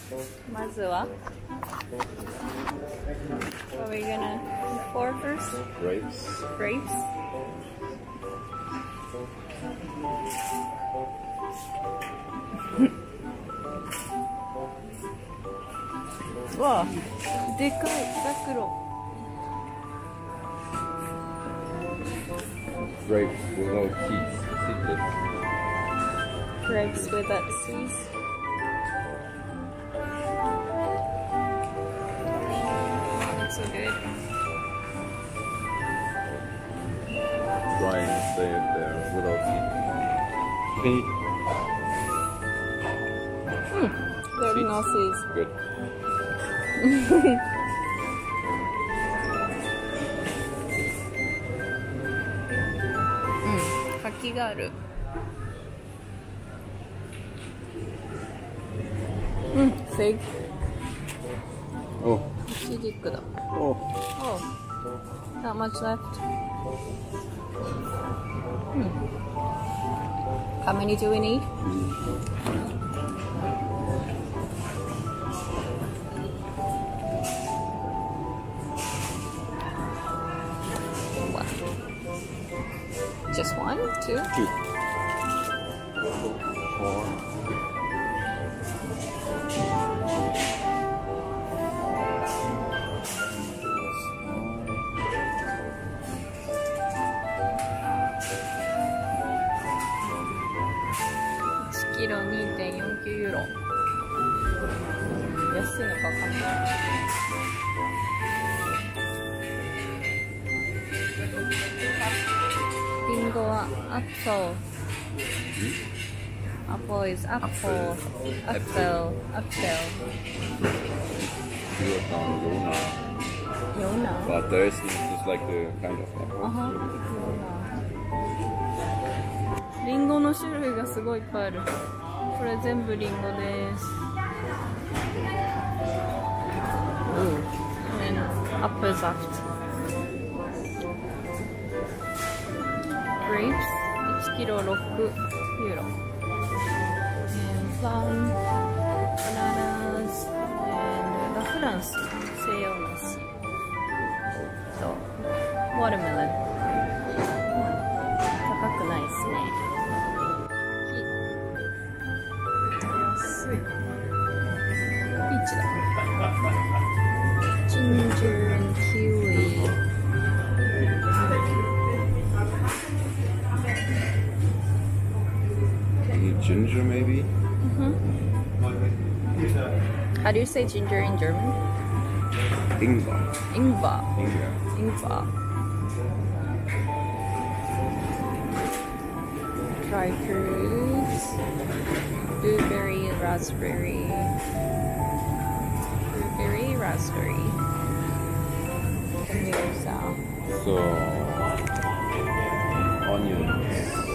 まずは What are we gonna eat for first? Grapes. Grapes? Wow, でかいザクロ Grapes without seeds. Seedless. Grapes without seeds. That's so good. Dry and stay there without seeds. Okay. There's no seeds. Good. 柿がある。fig. Oh. イチジクだ。 Oh. Oh, not much left. How many do we need? One. Just one? Two? Two. Four. $1 キロ 2.49 ユーロ。安いのかわかんない。リンゴはアップル。Apple is apple. Apple. Apple. You have down Yona. Yona. But there is just like the kind of apple. Yona. リンゴの種類がすごいいっぱいある。これ全部リンゴです。And Apfelsaft. Grapes 1 キロ 6 ユーロ。And plum, bananas, and フランス西洋梨と watermelon。高くないですね。安い。ピーチだ。Ginger and kiwi. Ginger maybe? How do you say ginger in German? Ingwer. Ingwer. Ingwer. Ingwer. Dry fruits. Blueberry, raspberry. Blueberry, raspberry. And here's So, onions.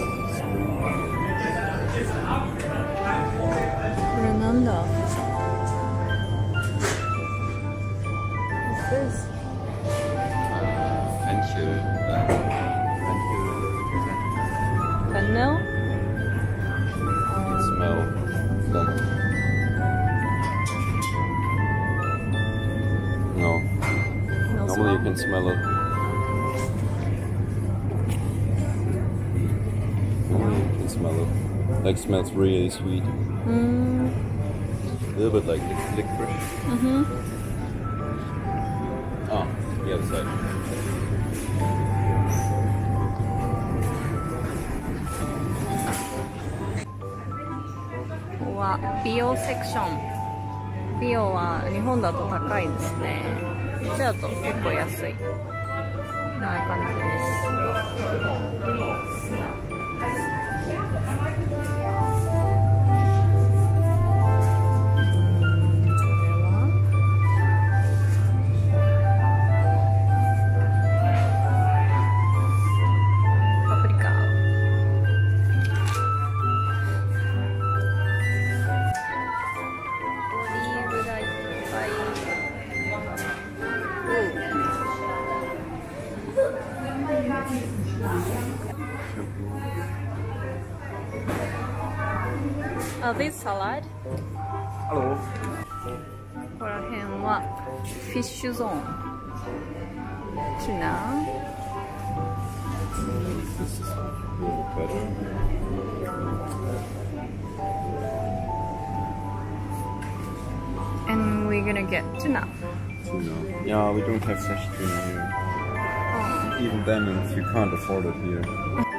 これなんだ What's this? Fenchel. Fennel? Smell. No. No Normally you can smell it. Normally you can smell it. Like smells really sweet. A little bit like licorice. Ah, the other side. ここは美容セクション。美容は日本だと高いですね。こっちだと結構安い。こんな感じです。Oh, this salad? Hello. fish zone. Tuna. This is a little better. And we're gonna get tuna. Tuna. Yeah, we don't have fresh tuna here. Oh. Even then, if you can't afford it here.